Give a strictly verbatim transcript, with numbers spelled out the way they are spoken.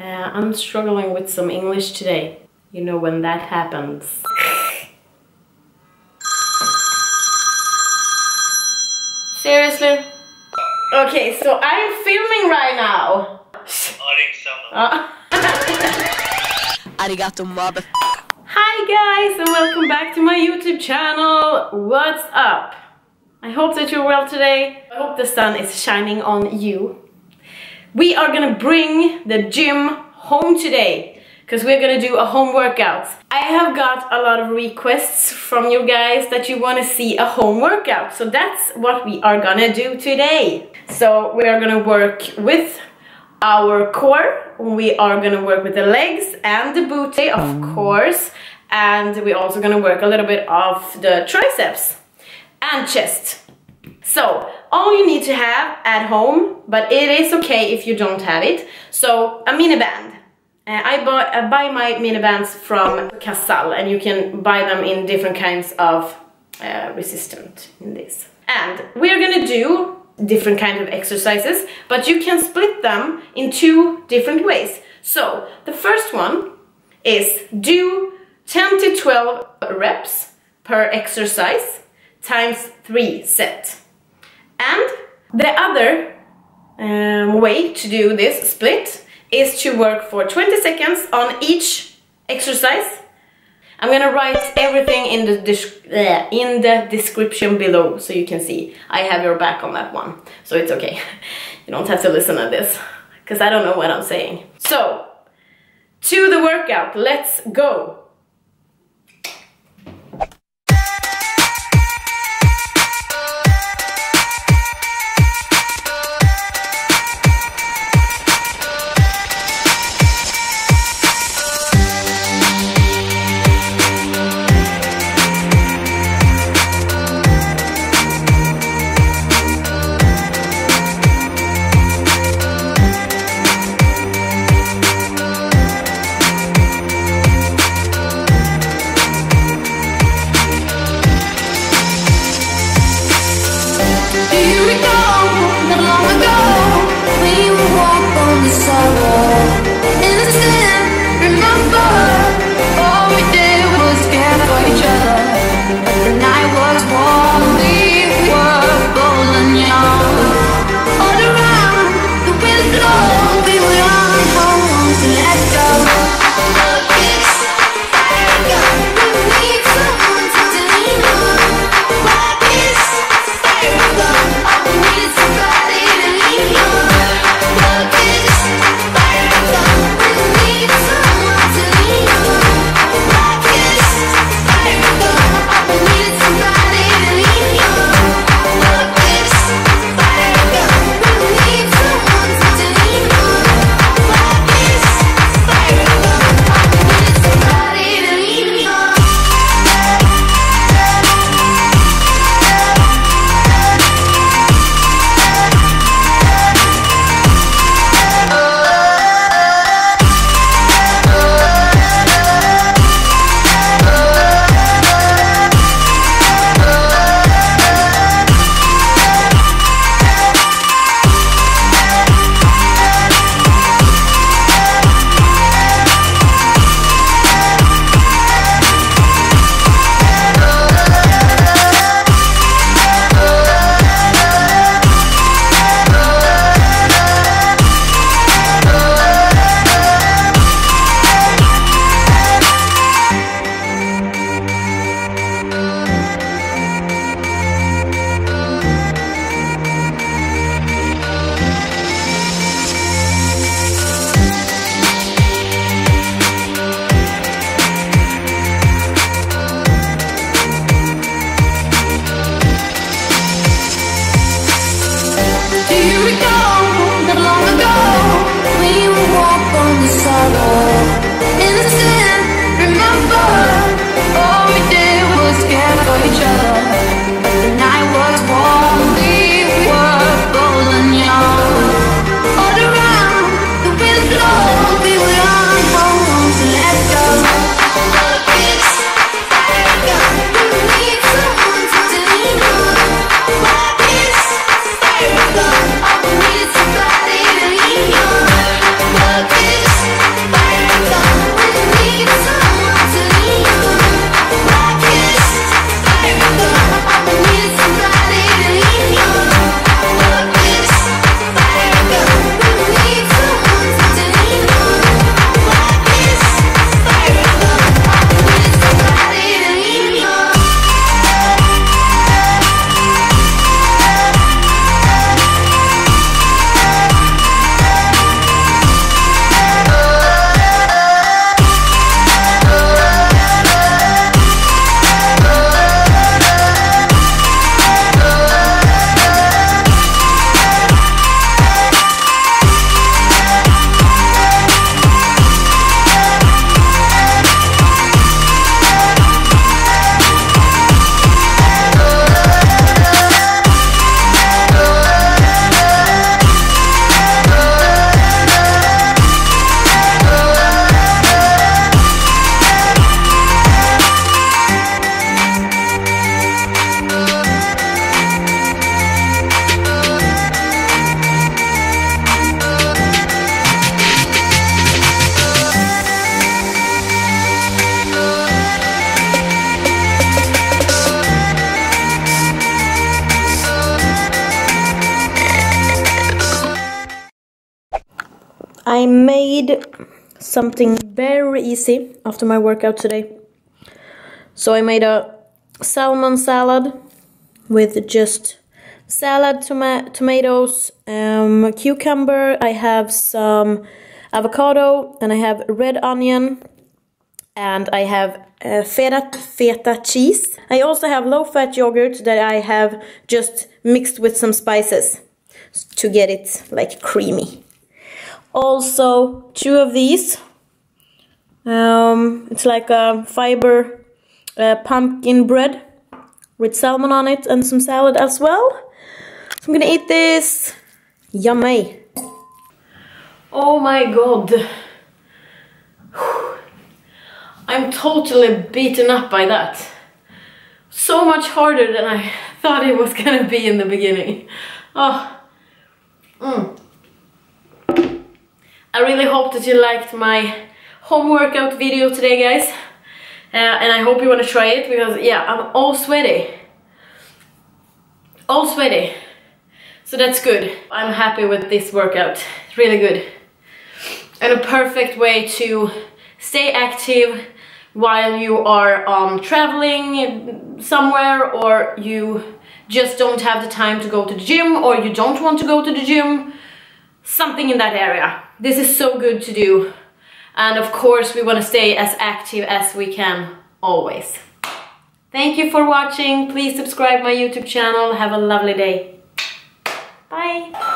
Uh, I'm struggling with some English today. You know when that happens. Seriously? Okay, so I'm filming right now. Uh. Arigato, mother. Hi guys, and welcome back to my YouTube channel. What's up? I hope that you're well today. I hope the sun is shining on you. We are gonna bring the gym home today because we're gonna do a home workout. I have got a lot of requests from you guys that you want to see a home workout, so that's what we are gonna do today. So we are gonna work with our core, we are gonna work with the legs and the booty, of course, and we're also gonna work a little bit of the triceps and chest. So all you need to have at home, but it is okay if you don't have it, so a Miniband. Uh, I, buy, I buy my Minibands from Casal, and you can buy them in different kinds of uh, resistant in this. And we're gonna do different kinds of exercises, but you can split them in two different ways. So the first one is do ten to twelve reps per exercise times three set. And the other um, way to do this split is to work for twenty seconds on each exercise. I'm gonna write everything in the, uh, in the description below so you can see. I have your back on that one, so it's okay. You don't have to listen to this, because I don't know what I'm saying. So, to the workout, let's go! Somebody to lean on. I made something very easy after my workout today. So I made a salmon salad with just salad, toma tomatoes, um, cucumber. I have some avocado and I have red onion and I have uh, feta, feta cheese. I also have low-fat yogurt that I have just mixed with some spices to get it like creamy. Also two of these. Um, it's like a fiber uh, pumpkin bread with salmon on it and some salad as well. So I'm gonna eat this. Yummy. Oh my god. I'm totally beaten up by that. So much harder than I thought it was gonna be in the beginning. Oh. Mm. I really hope that you liked my home workout video today, guys. Uh, and I hope you want to try it because, yeah, I'm all sweaty. All sweaty. So that's good. I'm happy with this workout. It's really good. And a perfect way to stay active while you are um, traveling somewhere, or you just don't have the time to go to the gym, or you don't want to go to the gym. Something in that area. This is so good to do. And of course we want to stay as active as we can, always. Thank you for watching. Please subscribe my YouTube channel. Have a lovely day. Bye.